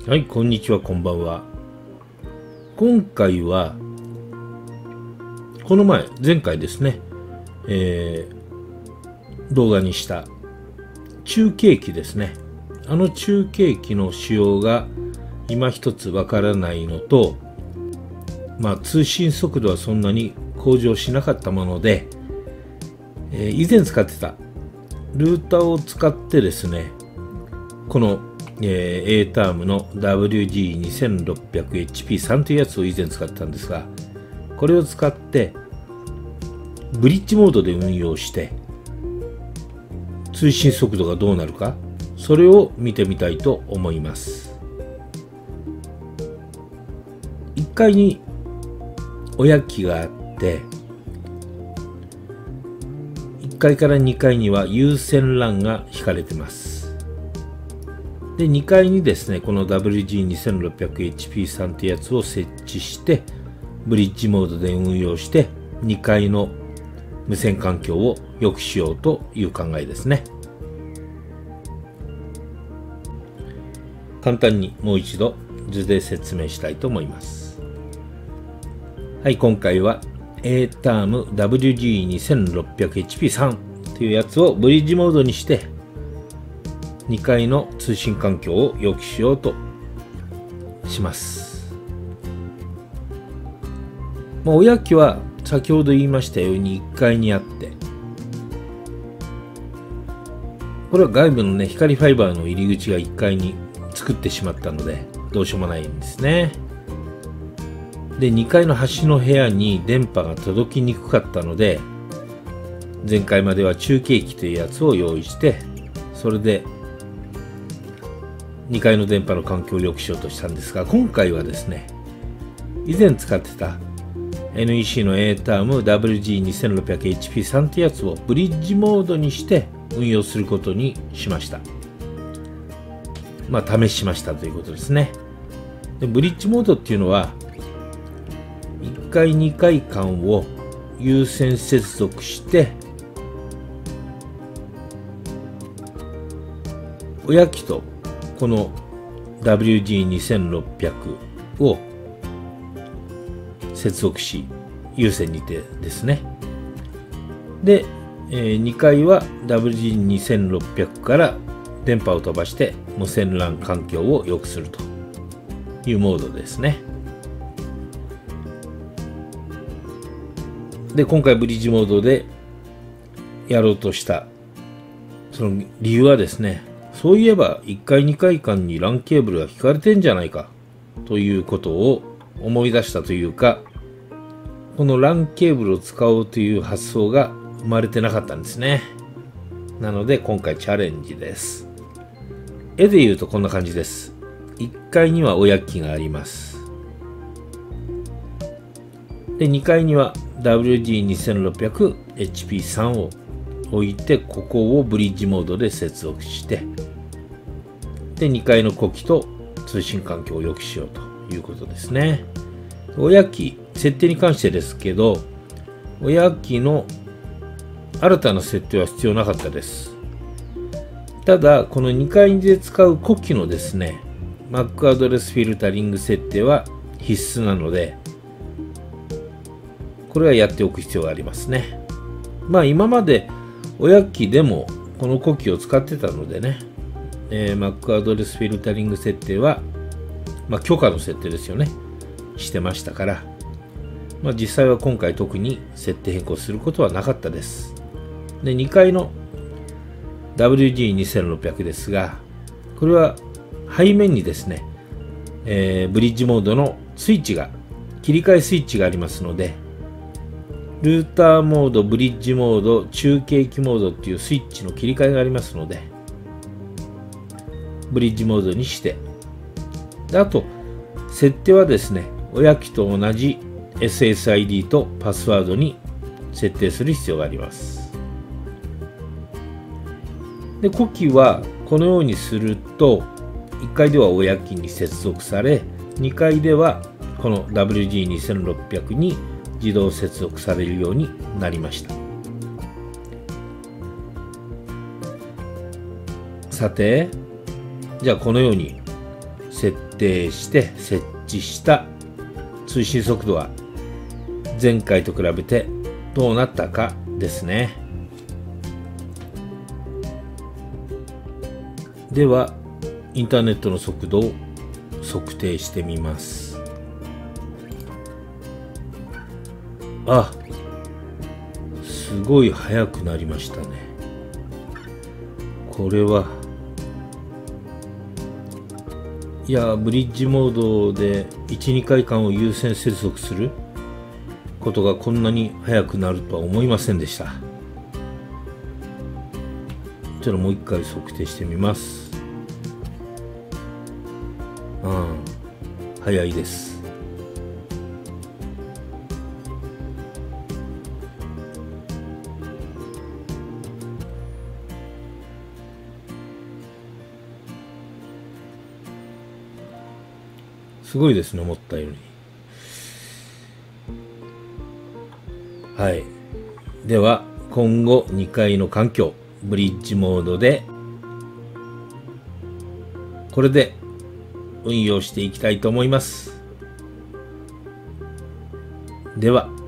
はい、こんにちは、こんばんは。今回は、この前回ですね、動画にした中継機ですね。あの中継機の仕様が今一つわからないのと、通信速度はそんなに向上しなかったもので、以前使ってたルーターを使ってですね、このA タームの WG2600HP3 というやつを以前使ってたんですが、これを使ってブリッジモードで運用して通信速度がどうなるか、それを見てみたいと思います。1階に親機があって、1階から2階には有線 LAN が引かれてます。で、2階にですね、この WG2600HP3 ってやつを設置して、ブリッジモードで運用して、2階の無線環境を良くしようという考えですね。簡単にもう一度図で説明したいと思います。はい、今回は A ターム WG2600HP3 というやつをブリッジモードにして、2階の通信環境を良くしようとします。親機は先ほど言いましたように1階にあって、これは外部のね、光ファイバーの入り口が1階に作ってしまったのでどうしようもないんですね。で、2階の端の部屋に電波が届きにくかったので、前回までは中継機というやつを用意して、それで2階の電波の環境を良くしようとしたんですが、今回はですね、以前使ってた NEC の A ターム WG2600HP3 ってやつをブリッジモードにして運用することにしました。試しましたということですね。で、ブリッジモードっていうのは1階2階間を有線接続して、親機とこの WG2600 を接続し、有線にてですね。で、2階は WG2600 から電波を飛ばして無線 LAN 環境を良くするというモードですね。で、今回ブリッジモードでやろうとしたその理由はですね、そういえば1階2階間に LAN ケーブルが引かれてんじゃないかということを思い出したというか、この LAN ケーブルを使おうという発想が生まれてなかったんですね。なので今回チャレンジです。絵で言うとこんな感じです。1階には親機があります。で、2階には WG2600HP3 を置いて、ここをブリッジモードで接続して、で、2階の子機と通信環境を良くしようということですね。親機設定に関してですけど、親機の新たな設定は必要なかったです。ただ、この2階で使う子機のですね、MAC アドレスフィルタリング設定は必須なので、これはやっておく必要がありますね。今まで親機でもこの子機を使ってたのでね、MAC アドレスフィルタリング設定は、許可の設定ですよね、してましたから、実際は今回特に設定変更することはなかったです。で、2階の WG2600 ですが、これは背面にですね、ブリッジモードのスイッチが、切り替えスイッチがありますので、ルーターモード、ブリッジモード、中継機モードっていうスイッチの切り替えがありますので、ブリッジモードにして、で、あと設定はですね、親機と同じ SSID とパスワードに設定する必要があります。で、子機はこのようにすると、1階では親機に接続され、2階ではこの WG2600 に自動接続されるようになりました。さて、じゃあこのように設定して設置した通信速度は前回と比べてどうなったかですね。ではインターネットの速度を測定してみます。あ、すごい速くなりましたね。これはいや、ブリッジモードで 1,2 回間を優先接続することがこんなに速くなるとは思いませんでした。ちょっともう一回測定してみます。速いです。すごいですね、思ったより。はい。では、今後2階の環境、ブリッジモードで、これで運用していきたいと思います。では。